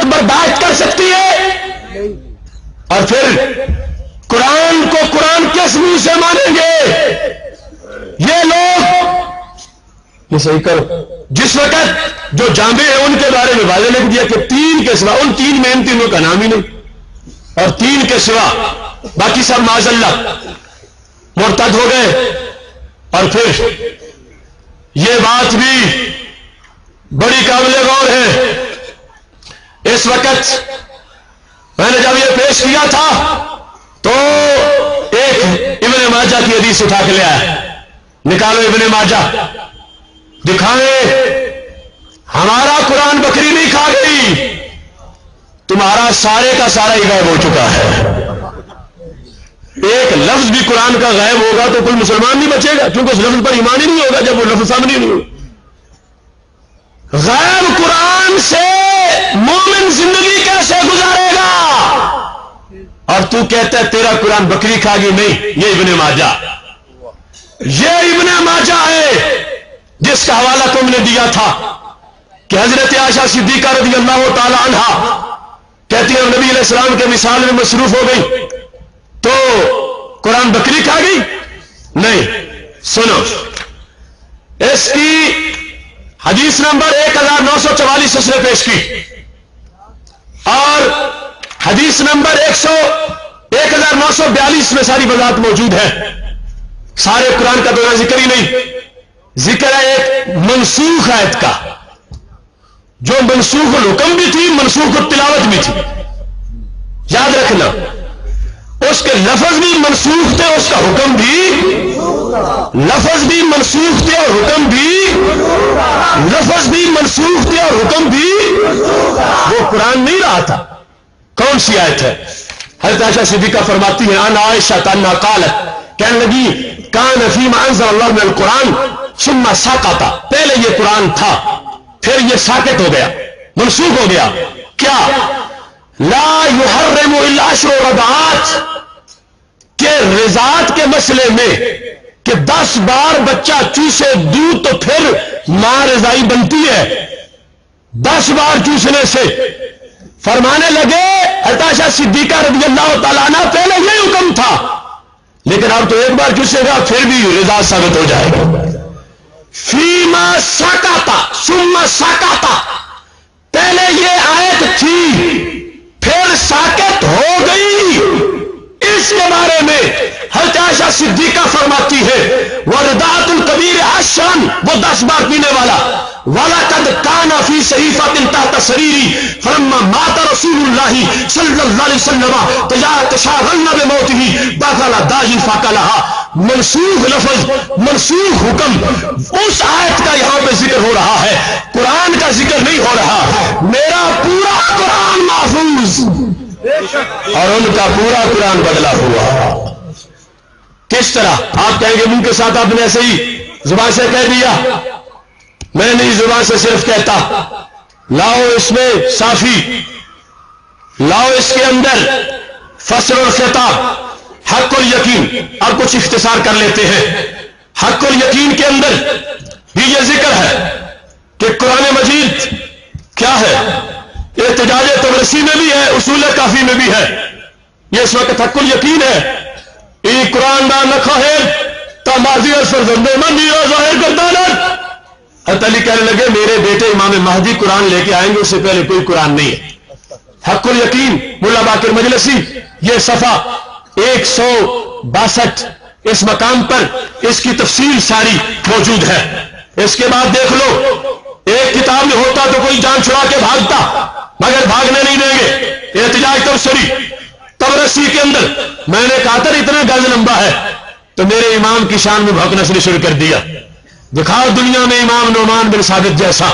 امت برداشت کر سکتی ہے؟ اور پھر قرآن کو قرآن کس منہ سے مانیں گے یہ لوگ؟ یہ صحیح کرو. جس وقت جو جامع ہیں ان کے بارے میں واضح لکھ دیا کہ تین کے سوا، ان تین میں ان تینوں کا نام ہی نہیں، اور تین کے سوا باقی سب معاذ اللہ مرتد ہو گئے. اور پھر یہ بات بھی بڑی قابل غور ہے. اس وقت میں نے جب یہ پیش کیا تھا تو ایک ابن ماجہ کی حدیث اٹھا کے لے آیا. نکالو ابن ماجہ، دکھائیں ہمارا قرآن بکری نہیں کھا گئی، تمہارا سارے کا سارا ہی غائب ہو چکا ہے. ایک لفظ بھی قرآن کا غائب ہوگا تو کوئی مسلمان نہیں بچے گا، کیونکہ اس لفظ پر ایمان ہی نہیں ہوگا جب وہ لفظ سامنے نہیں ہوگا. غائب قرآن سے مومن زندگی کیسے گزارے گا؟ اور تو کہتا ہے تیرا قرآن بکری کھا گئی. نہیں، یہ ابن ماجہ، یہ ابن ماجہ ہے جس کا حوالہ تم نے دیا تھا کہ حضرت عائشہ صدیقہ رضی اللہ تعالی عنہا کہتی ہے نبی علیہ السلام کے مثال میں مصروف ہو گئی تو قرآن بکری کھا گئی. نہیں، سنو، اس کی حدیث نمبر 1944 اس نے پیش کی، اور حدیث نمبر 1942 میں ساری وضاحت موجود ہے. سارے قرآن کا تو ذکر ہی نہیں، ذکر ہے ایک منسوخ آیت کا، جو منسوخ الحکم بھی تھی، منسوخ التلاوت بھی تھی. یاد رکھنا، اس کے لفظ بھی منسوخ تھے، اس کا حکم بھی، لفظ بھی منسوخ تھے اور حکم بھی، لفظ بھی منسوخ تھے اور حکم بھی. وہ قرآن نہیں رہا تھا. کون سی آیت ہے؟ حضرت عائشہ صدیقہ فرماتی ہے ان عائشہ تنہا قالت، کہنے لگی کان فیما انزل اللہ من القرآن ثم سقط، پہلے یہ قرآن تھا پھر یہ ساکت ہو گیا، منسوخ ہو گیا. کیا؟ لا یحرم الا 10 رضعات، کہ رضاعت کے مسئلے میں کہ 10 بار بچہ چوسے دودھ تو پھر ماں رضائی بنتی ہے. 10 بار چوسنے سے فرمانے لگے حضرت عائشہ صدیقہ رضی اللہ تعالیٰ عنہ پہلے یہ حکم تھا، لیکن اب تو ایک بار چوسے گا پھر بھی رضا ثابت ہو جائے گا. فیما ساکاتا ثم ساکاتا، پہلے یہ آیت تھی پھر ساکت ہو گئی. اس کے بارے میں حضرت عائشہ صدیقہ فرماتی ہے وردات الکبیر عشرن، وہ 10 بار پینے والا. وَلَقَدْ كَانَ فِي صَحِيفَةٍ تَحْتَ سَرِيرِي فَلَمَّا مَاتَ رَسُولُ اللَّهِ صَلَّى اللَّهُ عَلَيْهِ وسلم تشاغلنا بموته دخل داعی فاقلها. منسوخ لفظ، منسوخ حکم، اس آیت کا یہاں پہ ذکر ہو رہا ہے، قرآن کا ذکر نہیں ہو رہا. میرا پورا قرآن محفوظ اور ان کا پورا قرآن بدلا ہوا. کس طرح؟ آپ کہیں گے منہ کے ساتھ آپ نے ایسے ہی زبان سے کہہ دیا. میں نہیں، زبان سے صرف کہتا. لاؤ اس میں صافی، لاؤ اس کے اندر فصل الخطاب، حق الیقین. اب کچھ اختصار کر لیتے ہیں. حق الیقین کے اندر بھی یہ ذکر ہے کہ قرآن مجید کیا ہے، احتجاج طبرسی میں بھی ہے، اصول کافی میں بھی ہے. یہ اس وقت حق الیقین ہے. ای قرآن دا نکھا ہے تا ماضی اور فرزند من نیو ظاہر کردانت. حضرت علی کہنے لگے میرے بیٹے امام مہدی قرآن لے کے آئیں گے، اس سے پہلے کوئی قرآن نہیں ہے. حق الیقین ملا باقر مجلسی، یہ صفحہ 162 اس مقام پر اس کی تفصیل ساری موجود ہے. اس کے بعد دیکھ لو، ایک کتاب میں ہوتا تو کوئی جان چھڑا کے بھاگتا، مگر بھاگنے نہیں دیں گے. احتجاج طبرسی کے اندر میں نے کہا تھا اتنا گز لمبا ہے تو میرے امام کی شان میں بھونکنا شروع کر دیا. دکھاؤ دنیا میں امام نعمان بن ثابت جیسا.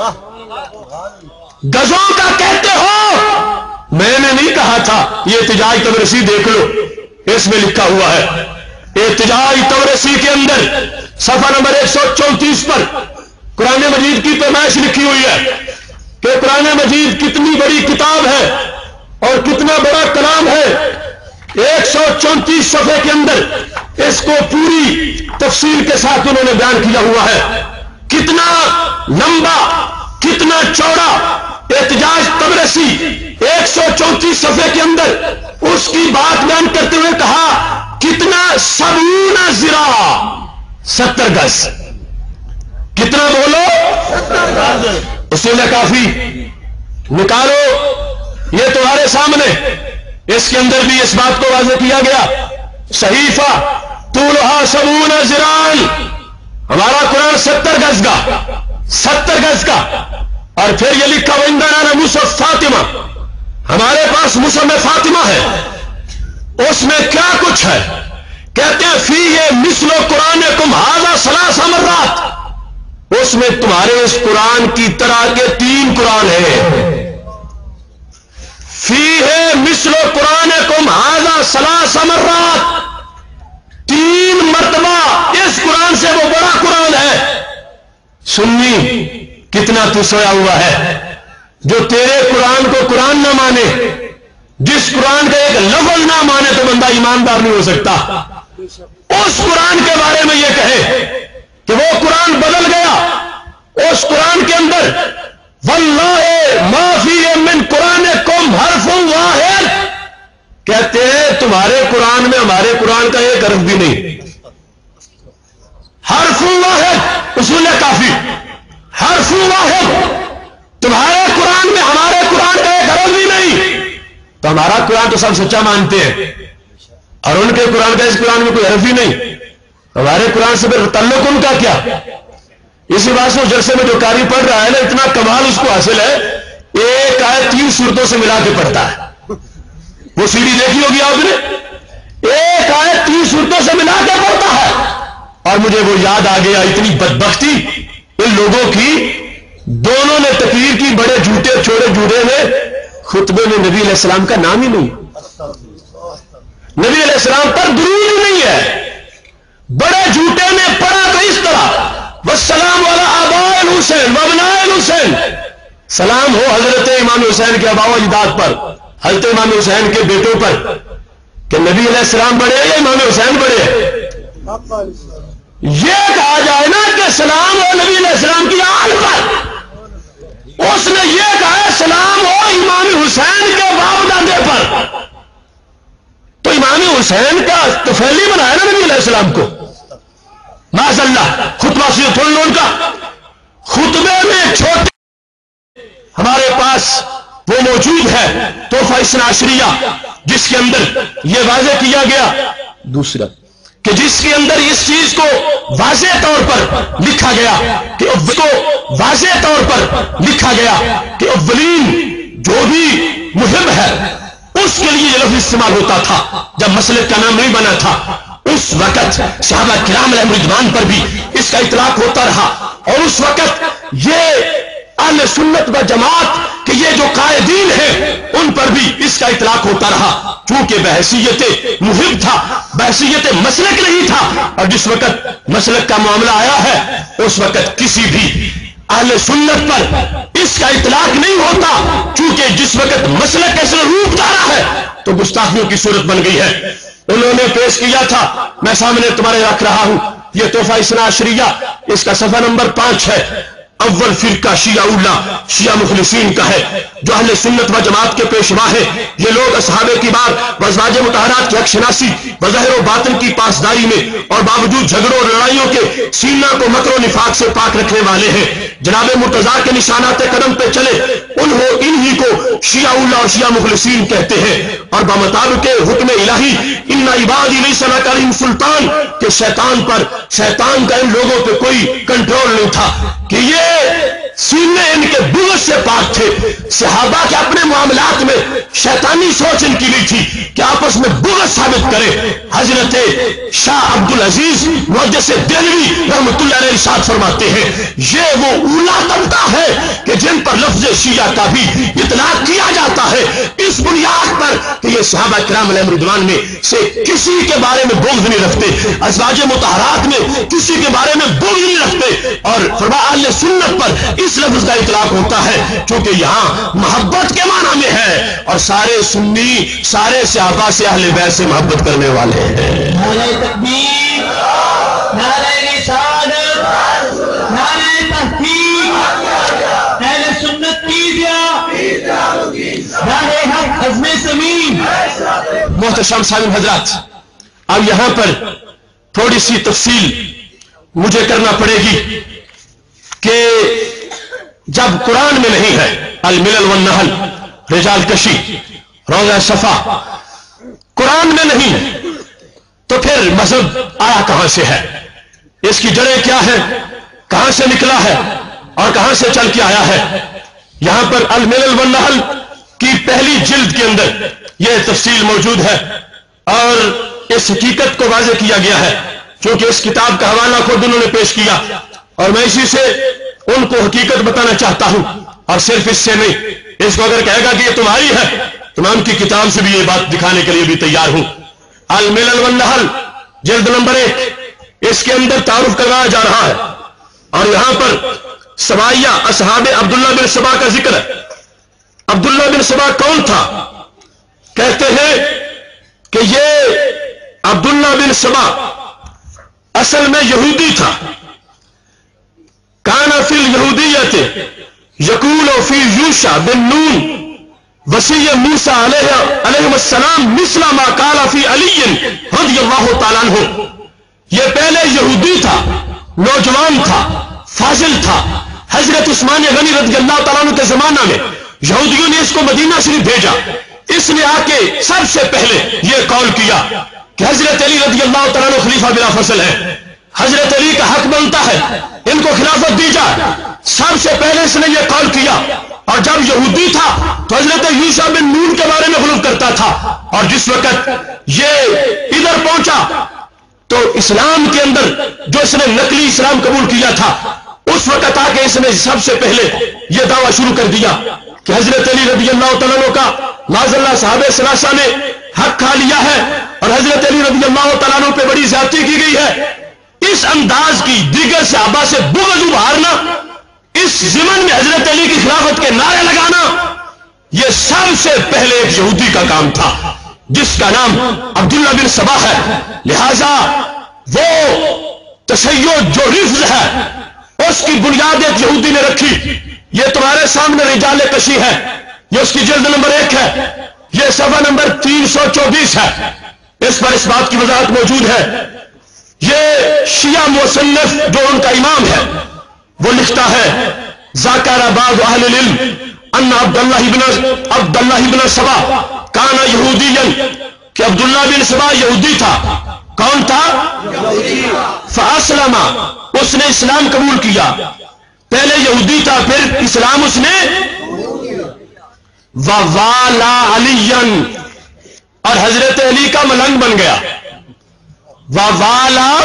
گزوں کا کہتے ہو، میں نے نہیں کہا تھا. یہ احتجاج طبرسی دیکھ لو، اس میں لکھا ہوا ہے. احتجاج طبرسی کے اندر صفحہ نمبر 134 پر قرآن مجید کی پیمائش لکھی ہوئی ہے کہ قرآن مجید کتنی بڑی کتاب ہے اور کتنا بڑا کلام ہے. 134 صفحے کے اندر اس کو پوری تفصیل کے ساتھ انہوں نے بیان کیا ہوا ہے. کتنا لمبا، کتنا چوڑا احتجاج طبرسی 134 صفحے کے اندر اس کی بات بیان کرتے ہوئے کہا کتنا 70 ذرا 70 گز کتنا بولو 70 گز اصول کافی نکالو یہ تمہارے سامنے اس کے اندر بھی اس بات کو واضح کیا گیا صحیفہ طولھا 70 ذراعًا ہمارا قرآن 70 گز کا 70 گز کا اور پھر یہ لکھا وَإِنَّنَا مُصَحَّفُ فاطمہ ہمارے پاس مصحف فاطمہ ہے اس میں کیا کچھ ہے کہتے ہیں فیہ مثل قرآنکم ھذا 3 مرات اس میں تمہارے اس قرآن کی طرح کے 3 قرآن ہیں فیہ مثل قرآنکم ھذا 3 مرات 3 مرتبہ اس قرآن سے وہ بڑا قرآن ہے سنی کتنا تو سویا ہوا ہے جو تیرے قرآن کو قرآن نہ مانے جس قرآن کا ایک لفظ نہ مانے تو بندہ ایماندار نہیں ہو سکتا اس قرآن کے بارے میں یہ کہے کہ وہ قرآن بدل گیا اس قرآن کے اندر واللہ ما فی من قرآنکم حرف واحد کہتے ہیں تمہارے قرآن میں ہمارے قرآن کا ایک حرف بھی نہیں حرف واحد اصول کافی حرف واحد تمہارے قرآن میں ہمارے قرآن کا ایک حرف بھی نہیں تو ہمارا قرآن تو سب سچا مانتے ہیں اور ان کے قرآن کا اس قرآن میں کوئی حرف ہی نہیں ہمارے قرآن سے پھر تعلق ان کا کیا اسی بات سے جلسے میں جو قاری پڑھ رہا ہے نا اتنا کمال اس کو حاصل ہے ایک آیت 3 صورتوں سے ملا کے پڑھتا ہے وہ سیڑھی دیکھی ہوگی آپ نے ایک آیت 3 صورتوں سے ملا کے پڑھتا ہے اور مجھے وہ یاد آ گیا اتنی بدبختی ان لوگوں کی دونوں نے تقریر کی بڑے جھوٹے چھوڑے جھوٹے میں خطبے میں نبی علیہ السلام کا نام ہی نہیں نبی علیہ السلام پر درود ہی نہیں ہے بڑے جھوٹے میں پڑھا تو اس طرح والسلام علی آباء الحسین وابناء الحسین سلام ہو حضرت امام حسین کے آباء و اجداد پر حضرت امام حسین کے بیٹوں پر کہ نبی علیہ السلام بڑے ہیں یا امام حسین بڑے ہیں یہ کہا جائے نا کہ سلام ہو نبی علیہ السلام کی آل پر اس نے یہ کہا سلام ہو امام حسین کے باپ دادے پر تو امام حسین کا طفیلی بنایا نا نبی علیہ السلام کو معاذ اللہ خطبہ سے تھوڑ لو ان کا خطبے میں چھوٹے ہمارے پاس وہ موجود ہے تحفہ اثنا عشریہ جس کے اندر یہ واضح کیا گیا دوسرا کہ جس کے اندر اس چیز کو واضح طور پر لکھا گیا کہ واضح طور پر لکھا گیا کہ اولین جو بھی محب ہے اس کے لیے یہ لفظ استعمال ہوتا تھا جب مسلک کا نام نہیں بنا تھا اس وقت صحابہ کرام علیہم رضوان پر بھی اس کا اطلاق ہوتا رہا اور اس وقت یہ اہل سنت و جماعت کہ یہ جو قائدین ہیں ان پر بھی اس کا اطلاق ہوتا رہا چونکہ بحیثیت محب تھا بحیثیت مسلک نہیں تھا اور جس وقت مسلک کا معاملہ آیا ہے اس وقت کسی بھی اہل سنت پر اس کا اطلاق نہیں ہوتا چونکہ جس وقت مسلک کیسے روپ دارا ہے تو گستاخیوں کی صورت بن گئی ہے انہوں نے پیش کیا تھا میں سامنے تمہارے رکھ رہا ہوں یہ تحفہ اثنا عشریہ اس کا صفحہ نمبر 5 ہے اول فرقہ شیعہ اولا شیعہ مخلصین کا ہے جو اہل سنت و جماعت کے پیشوا ہے یہ لوگ اصحاب کبار و ازواج مطہرات کی حق شناسی بظاہر و باطن کی پاسداری میں اور باوجود جھگڑوں اور لڑائیوں کے سینہ کو مکر و نفاق سے پاک رکھنے والے ہیں جناب مرتضیٰ کے نشانات قدم پہ چلے انہی کو شیعہ اولا اور شیعہ مخلصین کہتے ہیں اور بمطابق حکم الہی ان عبادی لیس لک علیہم سلطان کہ شیطان کا ان لوگوں پہ کوئی کنٹرول نہیں تھا کہ یہ سینے ان کے بغض سے پاک تھے صحابہ کے اپنے معاملات میں شیطانی سوچ ان کی نہیں تھی کہ آپس میں بغض ثابت کرے حضرت شاہ عبدالعزیز محدث دہلوی رحمۃ اللہ علیہ ارشاد فرماتے ہیں یہ وہ اولا طبقہ ہے کہ جن پر لفظ شیعہ کا بھی اطلاق کیا جاتا ہے اس بنیاد پر کہ یہ صحابہ کرام علیہم رضوان میں سے کسی کے بارے میں بغض نہیں رکھتے ازواج مطہرات میں کسی کے بارے میں بغض نہیں رکھتے اور فرمایا اہل سنت پر اس لفظ کا اطلاق ہوتا ہے چونکہ یہاں محبت کے معنی میں ہے اور سارے سنی سارے صحابہ سے اہل بیت سے محبت کرنے والے ہیں نعرہ تکبیر نعرہ رسالت نعرہ تحقیق اہل سنت کی نعرہ حق हज़्म ज़मीन। मोहतरम साहिब हजरात, अब यहां पर थोड़ी सी तफसील मुझे करना पड़ेगी कि जब कुरान में नहीं है अल मिलल वन नहल रिजाल कशी रोजा सफा कुरान में नहीं है तो फिर मजहब आया कहां से है, इसकी जड़ें क्या है, कहां से निकला है और कहां से चल के आया है। यहां पर अल मिलल वन नहल की पहली जिल्द के अंदर यह तफसील मौजूद है और इस हकीकत को वाज़ेह किया गया है, क्योंकि इस किताब का हवाला खुद उन्होंने पेश किया और मैं इसी से उनको हकीकत बताना चाहता हूं और सिर्फ इससे नहीं, इसको अगर कहेगा कि ये तुम्हारी है तो मैं उनकी किताब से भी ये बात दिखाने के लिए भी तैयार हूं। अल मिलल वन नहल जिल्द नंबर 1, इसके अंदर तारुफ करवाया जा रहा है और यहां पर सबाइया असहाबे अब्दुल्ला बिन सबा का जिक्र है। अब्दुल्ला बिन सबा कौन था? कहते हैं कि ये अब्दुल्ला बिन सबा असल में यहूदी था। काना फिल यहूदियत यकूल फी यूशा बिन नून वसीय मूसा अलैहिस्सलाम मिसला मा काला फी अली रज़ियल्लाहु तआला अन्हु। ये पहले यहूदी था, नौजवान था, फाजिल था। हजरत उस्मान गनी रज़ियल्लाहु तआला अन्हु के जमाना में यहूदियों ने इसको मदीना शरीफ भेजा। इसने आके सबसे पहले यह कौल किया कि हजरत अली रज़ियल्लाहु तआला अन्हु खलीफा बिला फसल है, हजरत अली का हक बनता है, इनको खिलाफत दी जाए। सबसे पहले इसने यह कौल किया और जब यहूदी था तो हजरत यूशा बिन नून के बारे में खुलूफ करता था और जिस वक्त ये इधर पहुंचा तो इस्लाम के अंदर जो इसने नकली इस्लाम कबूल किया था उस वक्त आके इसने सबसे पहले यह दावा शुरू कर दिया कि हजरत अली रज़ियल्लाहु तआला अन्हु का माज़अल्लाह साहबे सलासा ने हक खा लिया है और हजरत अली रज़ियल्लाहु तआला अन्हु पे बड़ी ज्यादती की गई है। इस अंदाज की दीगर सहाबा से बुग़्ज़ उभारना, इस ज़िमन में हजरत अली की खिलाफत के नारे लगाना, यह सबसे पहले एक यहूदी का काम था जिसका नाम अब्दुल्ला बिन सबा है। लिहाजा वो तशय्यो जो रिफ्ज है उसकी बुनियाद एक यहूदी ने रखी। यह तुम्हारे सामने रिजाले कशी है, यह उसकी जिल्द नंबर 1 है, यह सफा नंबर 324 है। इस पर इस बात की वजाहत मौजूद है। यह शिया मुसन्निफ जो उनका इमाम है वो लिखता है ज़ाकरा बाज़ अहल इल्म अन्ना अब्दुल्लाह इब्न सबा काना यहूदियन, कि अब्दुल्ला बिन सबा यहूदी था। कौन था? फ़अस्लमा, उसने इस्लाम कबूल किया। पहले यहूदी था फिर इस्लाम उसने, ववाला अलियन, और हजरत अली का मलंग बन गया। ववाला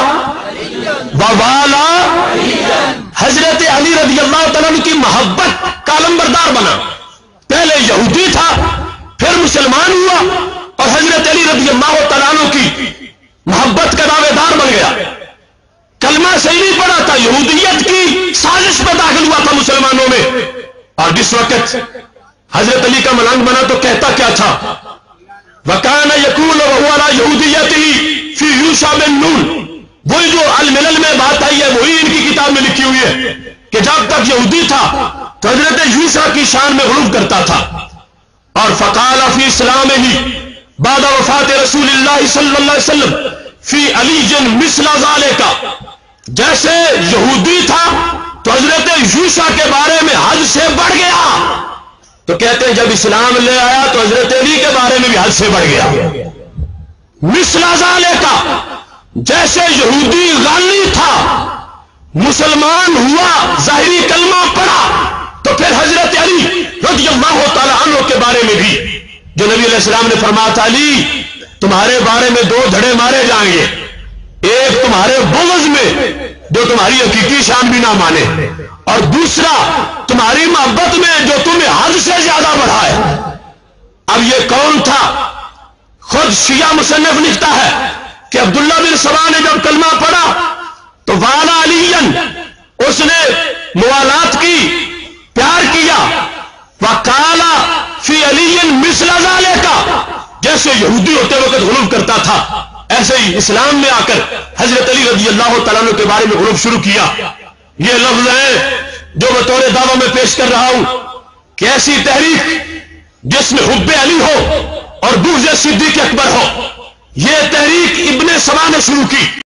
हजरत अली रज़ियल्लाहु तआला अन्हु की मोहब्बत का अलंबरदार बना। पहले यहूदी था फिर मुसलमान हुआ और हजरत अली रज़ियल्लाहु तआला अन्हु की मोहब्बत का दावेदार बन गया। कलमा सही नहीं पड़ा था, यहूदियत की साजिश में दाखिल हुआ था मुसलमानों में। और जिस वक्त हजरत अली का मलंग बना तो कहता क्या था? वकाना यकूल वहुआ यहूदियती फी यूशा बिन नून। वही जो अल मिलल में बात आई है वही इनकी किताब में लिखी हुई है कि जब तक यहूदी था तो हजरत यूशा की शान में गुरूब करता था। और फ़क़ाल फी इस्लाम ही बाद वफ़ात रसूलिल्लाह सल्लल्लाहु अलैहि वसल्लम फी अली मिस्ला ज़ालिका। जैसे यहूदी था तो हजरत यूशा के बारे में हद से बढ़ गया, तो कहते हैं जब इस्लाम ले आया तो हजरत अली के बारे में भी हद से बढ़ गया। मिस्ला ज़ालिका, जैसे यहूदी गाली था, मुसलमान हुआ, ज़ाहिरी कलमा पढ़ा, तो फिर हजरत अली रज़ियल्लाहु तआला अन्हु के बारे में भी जो नबी अलैहि सलाम ने फरमाया था, अली तुम्हारे बारे में 2 धड़े मारे जाएंगे, एक तुम्हारे बुग़्ज़ में जो तुम्हारी हकीकी शान भी ना माने, और दूसरा तुम्हारी मोहब्बत में जो तुम्हें हद से ज्यादा बढ़ाए। अब ये कौन था? खुद शिया मुसन्निफ लिखता है कि अब्दुल्ला बिन सबा ने जब कलमा पढ़ा तो वाला अलीयन, उसने मुवालात की, प्यार किया। वकाला फी अलीयन मिस्ला ज़ालिका, जैसे यहूदी होते वक्त गुरूब करता था ऐसे ही इस्लाम में आकर हजरत अली रज़ियल्लाहु तआला अन्हु के बारे में गुरूब शुरू किया। ये लफ्ज है जो बतौर दावा में पेश कर रहा हूं कि ऐसी तहरीक جس میں حب علی ہو اور بغض صدیق اکبر ہو. یہ تحریک ابن سبا نے شروع کی.